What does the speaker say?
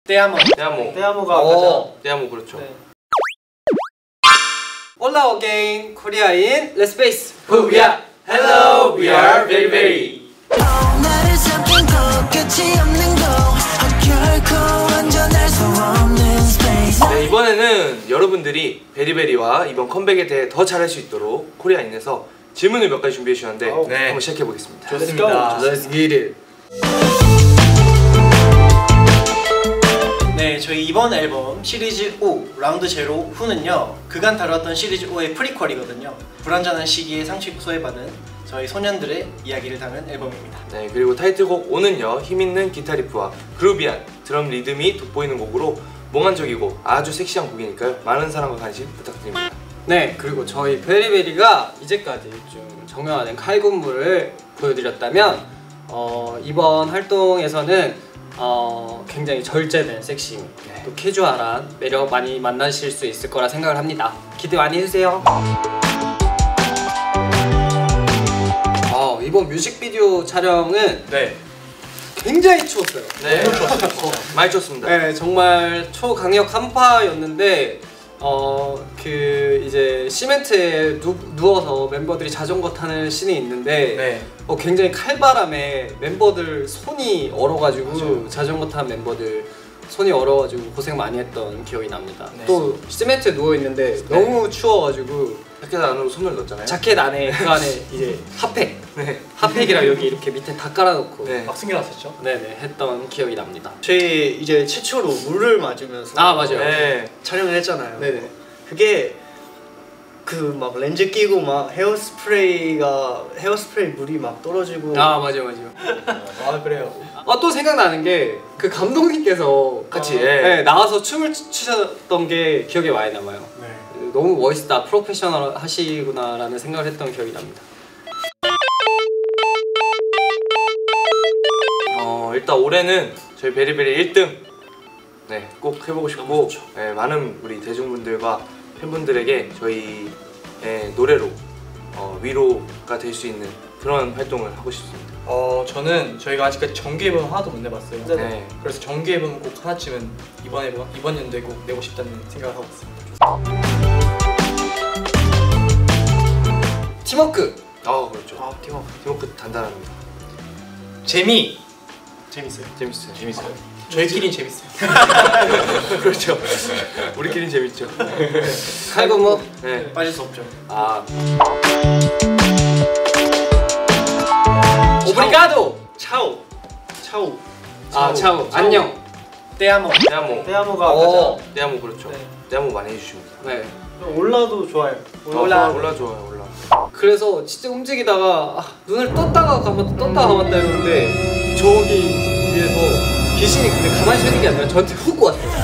떼아모. 떼아모가 가장. 떼아모 그렇죠. 네. Hola again, Korea인 Let's Face. Who we are? Hello, we are very very. 네, 이번에는 여러분들이 베리베리와 이번 컴백에 대해 더 잘할 수 있도록 코리아인에서 질문을 몇 가지 준비해 주셨는데 네. 한번 시작해 보겠습니다. 좋습니다. Let's get it. 네, 저희 이번 앨범 시리즈 5 라운드 제로 후는요 그간 다뤘던 시리즈 5의 프리퀄이거든요. 불완전한 시기에 상처소외받은 저희 소년들의 이야기를 담은 앨범입니다. 네, 그리고 타이틀곡 5는요 힘있는 기타 리프와 그루비한 드럼 리듬이 돋보이는 곡으로 몽환적이고 아주 섹시한 곡이니까요 많은 사랑과 관심 부탁드립니다. 네, 그리고 저희 베리베리가 이제까지 좀 정형화된 칼군무를 보여드렸다면 이번 활동에서는 굉장히 절제된 섹시, 네. 또 캐주얼한 매력 많이 만나실 수 있을 거라 생각을 합니다. 기대 많이 해주세요. 이번 뮤직비디오 촬영은 네. 굉장히 추웠어요. 네, 너무 추웠어요. 많이 추웠습니다. 네, 정말 초강력 한파였는데 그 이제 시멘트에 누워서 멤버들이 자전거 타는 씬이 있는데 네. 굉장히 칼바람에 멤버들 손이 얼어가지고 맞아요. 자전거 타는 멤버들 손이 얼어가지고 고생 많이 했던 기억이 납니다. 네. 또 시멘트에 누워 있는데 네. 너무 추워가지고 자켓 안으로 손을 넣었잖아요. 자켓 안에 그 안에 이제 핫팩, 네. 핫팩이랑 여기 이렇게 밑에 다 깔아놓고 네. 막 숨겨놨었죠. 네네 했던 기억이 납니다. 저희 이제 최초로 물을 맞으면서 맞아요. 네. 촬영을 했잖아요. 네네. 그게 그 막 렌즈 끼고 막 헤어스프레이 물이 막 떨어지고 맞아요. 그래요. 또 생각나는 게 그 감독님께서 같이 네, 나와서 춤을 추셨던 게 기억에 많이 남아요. 네. 너무 멋있다, 프로페셔널 하시구나 라는 생각을 했던 기억이 납니다. 일단 올해는 저희 베리베리 1등 네, 꼭 해보고 싶고 네, 많은 우리 대중분들과 팬분들에게 저희의 노래로 위로가 될 수 있는 그런 활동을 하고 싶습니다. 저는 저희가 아직까지 정규 앨범 하나도 못 내봤어요. 네. 그래서 정규 앨범 꼭 하나쯤은 이번 연도에 꼭 내고 싶다는 생각을 하고 있습니다. 팀워크! 그렇죠. 팀워크 단단합니다. 재밌어요. 저희끼리는 재밌어요. 그렇죠. 우리끼리는 재밌죠. 칼군무? 네. 빠질 수 없죠. 오브리가도! 차오. 안녕. 떼아모가 가장. 떼아모 그렇죠. 네. 떼아모 많이 해주십니다. 네. 올라도 좋아요. 올라 좋아요. 그래서 진짜 움직이다가 눈을 떴다가 감았다 이러는데 저기 위에서 귀신이 근데 가만히 서 있는 게 아니라 저한테 훅 왔어요.